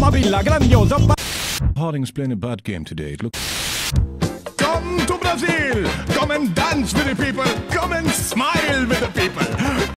Mamma Villa Grandiosa. Harding's playing a bad game today. Look. Come to Brazil. Come and dance with the people. Come and smile with the people.